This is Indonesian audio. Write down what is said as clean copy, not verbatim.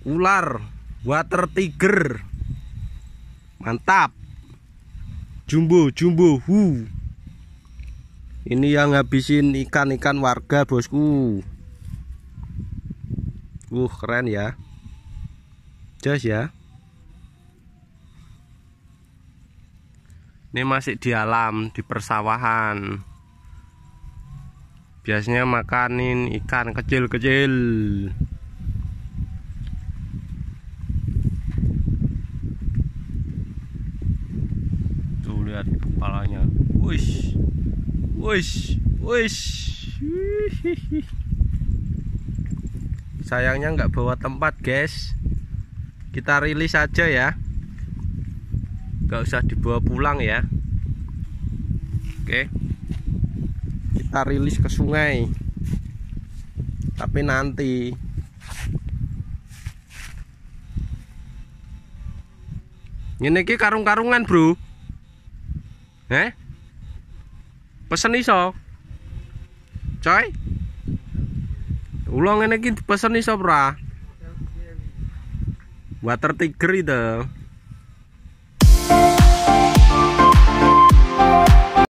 Ular water tiger. Mantap. Jumbo Ini yang ngabisin ikan-ikan warga, bosku. Keren ya. Jas ya. Ini masih di alam, di persawahan. Biasanya makanin ikan kecil-kecil. Tuh lihat kepalanya. Wush. Sayangnya nggak bawa tempat, guys. Kita rilis aja ya. Nggak usah dibawa pulang ya. Oke. Kita rilis ke sungai. Tapi nanti. Ini ki karung-karungan, bro. Pesen iso. Coy. Ulang ini ki pesen iso, bro. Water tiger itu.